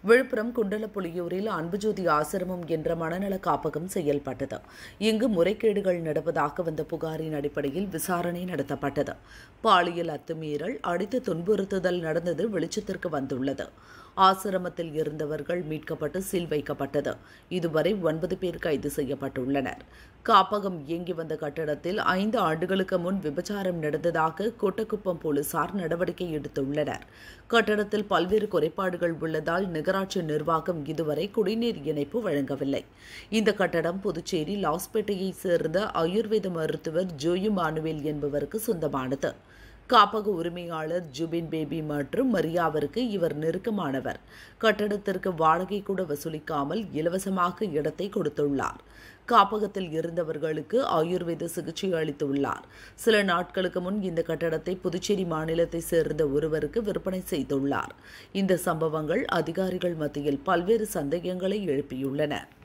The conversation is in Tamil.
விழுப்புரம் குண்டலப்புலியூரில் அன்புஜோதி ஆசிரமம் என்ற மனநல காப்பகம் செயல்பட்டது. இங்கு முறைகேடுகள் நடப்பதாக வந்த புகாரின் அடிப்படையில் விசாரணை நடத்தப்பட்டது. பாலியல் அத்துமீறல், அடித்து துன்புறுத்துதல் நடந்தது வெளிச்சத்திற்கு வந்துள்ளது. ஆசிரமத்தில் இருந்தவர்கள் மீட்கப்பட்டு சீல் வைக்கப்பட்டது. இதுவரை 9 பேர் கைது செய்யப்பட்டுள்ளனர். காப்பகம் இயங்கி வந்த கட்டடத்தில் 5 ஆண்டுகளுக்கு முன் விபச்சாரம் நடந்ததாக கோட்டக்குப்பம் போலீசார் நடவடிக்கை எடுத்துள்ளனர். கட்டடத்தில் பல்வேறு குறைபாடுகள் உள்ளதால் நகராட்சி நிர்வாகம் இதுவரை குடிநீர் இணைப்பு வழங்கவில்லை. இந்த கட்டடம் புதுச்சேரி லாஸ்பேட்டையை சேர்ந்த ஆயுர்வேத மருத்துவர் ஜோயு மானுவேல் என்பவருக்கு சொந்தமானது. காப்பக உரிமையாளர் ஜுபின் பேபி மற்றும் மரியாவிற்கு இவர் நெருக்கமானவர். கட்டடத்திற்கு வாடகை கூட வசூலிக்காமல் இலவசமாக இடத்தை கொடுத்துள்ளார். காப்பகத்தில் இருந்தவர்களுக்கு ஆயுர்வேத சிகிச்சை அளித்துள்ளார். சில நாட்களுக்கு முன் இந்த கட்டடத்தை புதுச்சேரி மாநிலத்தை சேர்ந்த ஒருவருக்கு விற்பனை செய்துள்ளார். இந்த சம்பவங்கள் அதிகாரிகள் மத்தியில் பல்வேறு சந்தேகங்களை எழுப்பியுள்ளன.